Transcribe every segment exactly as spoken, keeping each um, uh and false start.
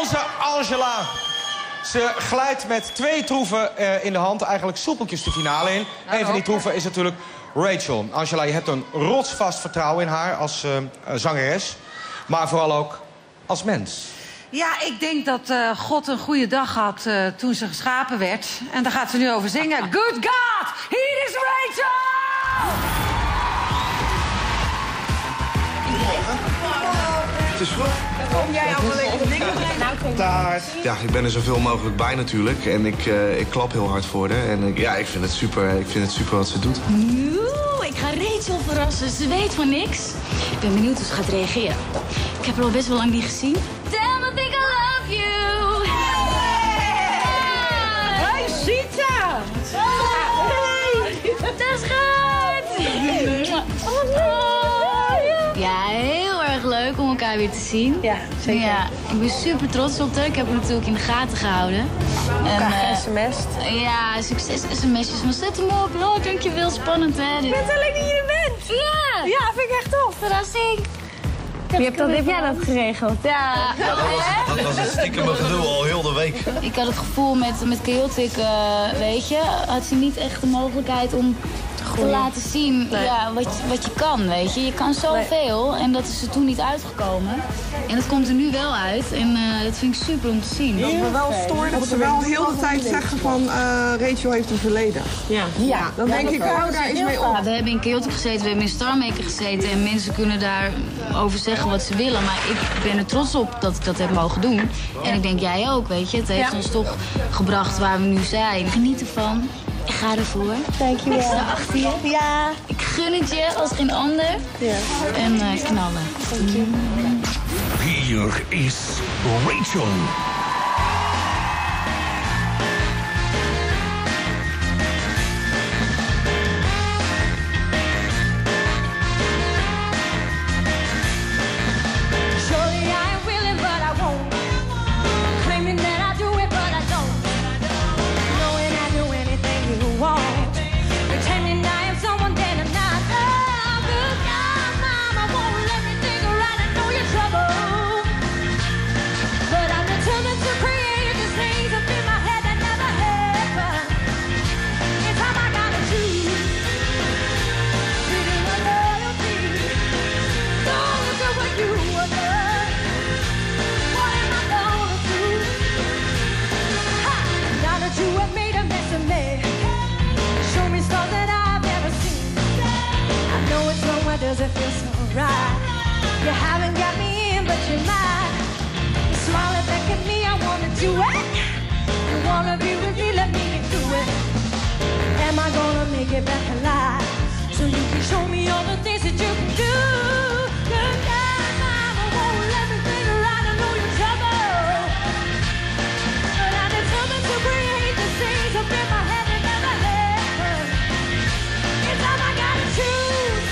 Onze Angela. Ze glijdt met twee troeven uh, in de hand eigenlijk soepeltjes de finale in. Een van die troeven is natuurlijk Rachel. Angela, je hebt een rotsvast vertrouwen in haar als uh, zangeres. Maar vooral ook als mens. Ja, ik denk dat uh, God een goede dag had uh, toen ze geschapen werd. En daar gaat ze nu over zingen. Good God, hier is Rachel! Het is vroeg. Kom jij ook wel even dingen Taart. Ja, ik ben er zoveel mogelijk bij natuurlijk. En ik, uh, ik klap heel hard voor haar. En ik, ja, ik vind het super, ik vind het super wat ze doet. Oeh, ik ga Rachel verrassen. Ze weet van niks. Ik ben benieuwd hoe ze gaat reageren. Ik heb haar al best wel lang niet gezien. Tell me think I love you. Hoi, Sita! Hey, dat is goed. Ja, heel erg leuk om elkaar weer te zien. Ja, zeker. Ja, ik ben super trots op haar. Ik heb haar natuurlijk in de gaten gehouden. En uh, sms'd. Ja, succes sms'jes. Maar zet hem op. Oh, dankjewel. Spannend, hè? Ik weet alleen niet wie je bent. Ja. Ja, vind ik echt tof. Verrassing. Wie heb, dat, heb jij dat geregeld? Ja. Ja, dat was, dat was een stiekem gedoe al heel de week. Ik had het gevoel met, met Chaotic, uh, weet je, had ze niet echt de mogelijkheid om te laten zien nee. ja, wat, je, wat je kan, weet je. Je kan zoveel nee. En dat is er toen niet uitgekomen. En dat komt er nu wel uit en uh, dat vind ik super om te zien. Wat me wel stoort, dat ze wel heel de tijd zeggen van uh, Rachel heeft een verleden. Ja. Ja. Dan denk ik, hou daar iets mee op. We hebben in Chaotic gezeten, we hebben in Star Maker gezeten en mensen kunnen daarover zeggen wat ze willen. Maar ik ben er trots op dat ik dat heb mogen doen. En ik denk jij ook, weet je. Het heeft ja. ons toch gebracht waar we nu zijn. Geniet ervan. Ik ga ervoor. Dankjewel. Ik sta achter je. Ja. Ik gun het je als geen ander. Ja. En uh, knallen. Dank je. Hier is Rachel. Does it feel so right? You haven't got me in, but you might. You smile back at me, I wanna do it. You wanna be with me, let me do it. Am I gonna make it back alive? So you can show me all the things that you can do. Good God, mama, won't let me figure out, I know you're trouble. But I'm determined to create the things up in my head that never happen. It's all I gotta choose.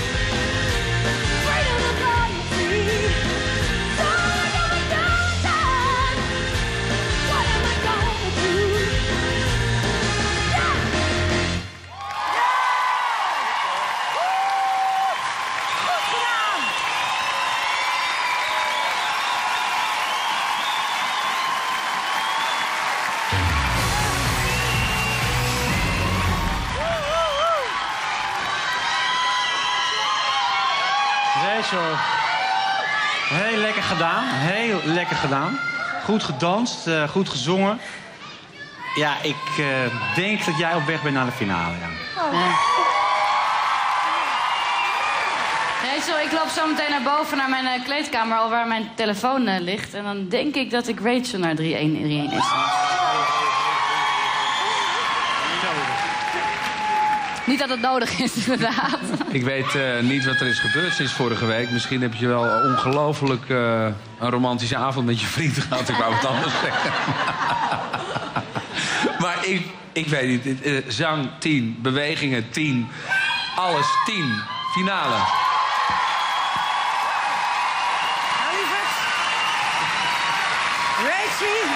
Rachel, heel lekker gedaan. Heel lekker gedaan. Goed gedanst, uh, goed gezongen. Ja, ik uh, denk dat jij op weg bent naar de finale. Ja. Oh. Ja. Rachel, ik loop zo meteen naar boven naar mijn uh, kleedkamer, al waar mijn telefoon uh, ligt. En dan denk ik dat ik Rachel naar drie een is. Niet dat het nodig is, inderdaad. Ik weet uh, niet wat er is gebeurd sinds vorige week. Misschien heb je wel ongelooflijk uh, een romantische avond met je vriend gehad. Ik wou het anders zeggen. Maar ik, ik weet niet. Uh, zang tien, bewegingen tien, alles tien. Finale. Nou, lieverd. Rachie.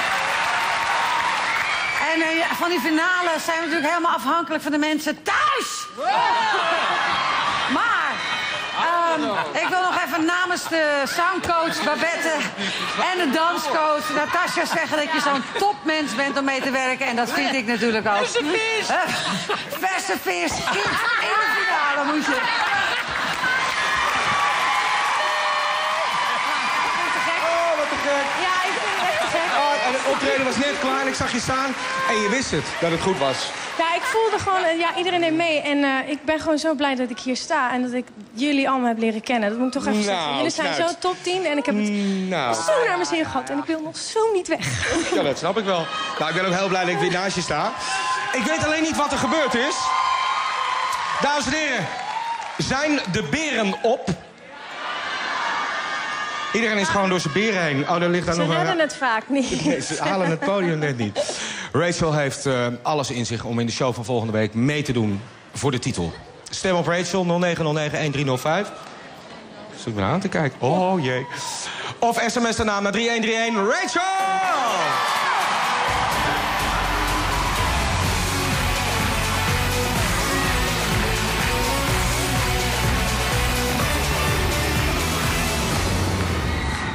En uh, van die finale zijn we natuurlijk helemaal afhankelijk van de mensen thuis. Maar, um, ik wil nog even namens de zangcoach Babette en de danscoach Natasja zeggen dat je zo'n topmens bent om mee te werken. En dat vind ik natuurlijk ook. Verse vis! Verse vis in, in de finale moet je. Oh, wat te gek. Ja, ik vind het echt te gek. Oh, en het optreden was net klaar en ik zag je staan. En je wist het, dat het goed was. Ja, ik voelde gewoon, eh, ja, iedereen deed mee. En uh, ik ben gewoon zo blij dat ik hier sta en dat ik jullie allemaal heb leren kennen. Dat moet ik toch even Nou, zeggen. Jullie zijn Knuit. zo top tien en ik heb het Nou. zo naar mijn zin gehad. En ik wil nog zo niet weg. Ja, dat snap ik wel. Nou, ik ben ook heel blij dat ik weer naast je sta. Ik weet alleen niet wat er gebeurd is. Dames en heren, zijn de beren op? Iedereen is gewoon door zijn beren heen. Oh, daar ligt daar Ze nog een... redden het vaak niet. Nee, ze halen het podium net niet. Rachel heeft uh, alles in zich om in de show van volgende week mee te doen voor de titel. Stem op Rachel, nul negen nul negen een drie nul vijf. Zoek me aan te kijken. Oh jee. Of sms de naam naar drie een drie een. Rachel!